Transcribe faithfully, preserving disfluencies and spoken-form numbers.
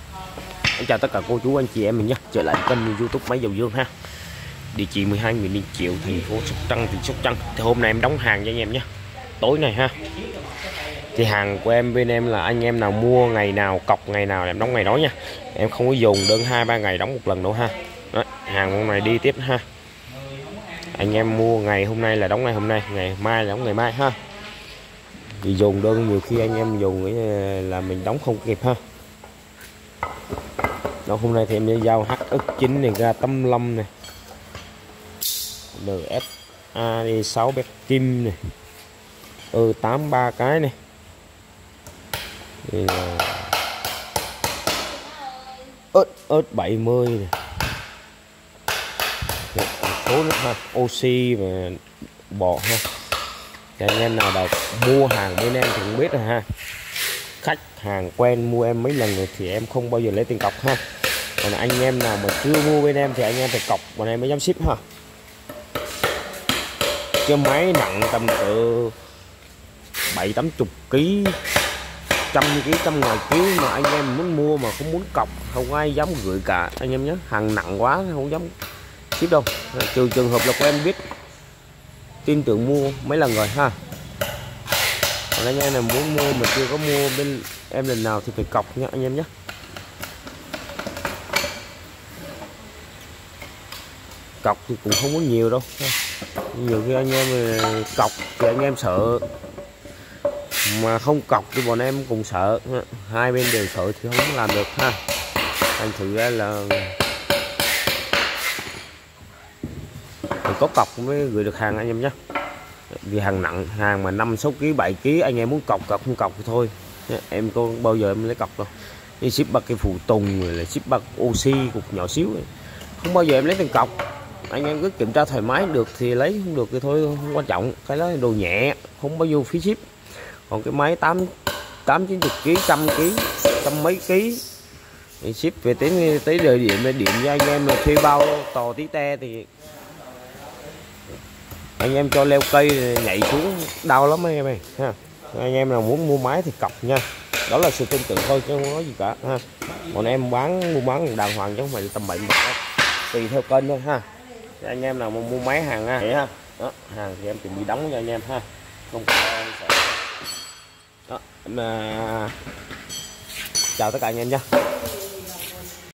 Em chào tất cả cô chú anh chị em mình nhé, trở lại kênh YouTube Máy Dầu Dương ha. Địa chỉ mười hai Nguyễn Đình Chiểu, thành phố Sóc Trăng, tỉnh Sóc Trăng. Thì hôm nay em đóng hàng cho anh em nhé, tối này ha. Thì hàng của em bên em là anh em nào mua ngày nào cọc ngày nào em đóng ngày đó nha. Em không có dùng đơn hai ba ngày đóng một lần đâu ha. Đó, hàng hôm nay đi tiếp ha. Anh em mua ngày hôm nay là đóng ngày hôm nay, ngày mai là đóng ngày mai ha. Thì dùng đơn nhiều khi anh em dùng là mình đóng không kịp ha. Đó, hôm nay thì em đi giao hát ích chín này, ga tăm lâm này, en ét a đê sáu bét kim này, ừ tám ba cái này, ớt ớt bảy mươi này, một số nữa ha, oxy và bò ha. Thì anh em nào đọc mua hàng bên em thì cũng biết rồi ha, khách hàng quen mua em mấy lần rồi thì em không bao giờ lấy tiền cọc ha. Còn anh em nào mà chưa mua bên em thì anh em phải cọc bọn em mới dám ship ha. Cái máy nặng tầm cỡ bảy tám chục ký, trăm ký, trăm ngàn ký mà anh em muốn mua mà không muốn cọc, không ai dám gửi cả anh em nhé. Hàng nặng quá không dám ship đâu, trừ trường hợp là của em biết tin tưởng mua mấy lần rồi ha. Còn anh em nào muốn mua mà chưa có mua bên em lần nào thì phải cọc nha anh em nhé. Cọc thì cũng không có nhiều đâu, nhiều khi anh em cọc thì anh em sợ, mà không cọc thì bọn em cùng sợ, hai bên đều sợ thì không làm được ha. Thành thử ra là phải có cọc mới gửi được hàng anh em nhé. Vì hàng nặng, hàng mà năm sáu ký bảy ký anh em muốn cọc cọc không cọc thì thôi, em có bao giờ em lấy cọc đâu. Đi ship bằng cái phụ tùng rồi là ship bằng oxy cục nhỏ xíu ấy, không bao giờ em lấy tiền cọc. Anh em cứ kiểm tra thoải mái, được thì lấy, không được thì thôi, không quan trọng. Cái đó là đồ nhẹ, không bao nhiêu phí ship. Còn cái máy tám tám chín chục ký, trăm ký, trăm mấy ký thì ship về tới tới đời điểm để điểm cho anh em là thuê bao tò tí te thì anh em cho leo cây nhảy xuống đau lắm anh em ơi ha. Anh em nào muốn mua máy thì cọc nha, đó là sự tin tưởng thôi chứ không có gì cả ha. Còn em bán mua bán đàng hoàng chứ không phải tầm bậy đâu, tùy theo kênh thôi ha. Thì anh em nào mà mua máy hàng ha, vậy ha. Đó, hàng thì em chuẩn bị đóng cho anh em ha, không có sợ. Đó, mà chào tất cả anh em nha.